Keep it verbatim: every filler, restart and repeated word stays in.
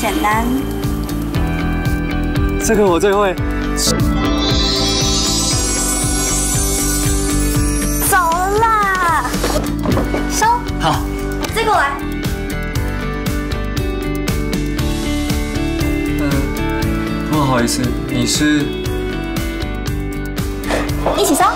简单。 这个我最会。 走了啦，收。 好， 这个来。 嗯，不好意思，你是？ 一起收。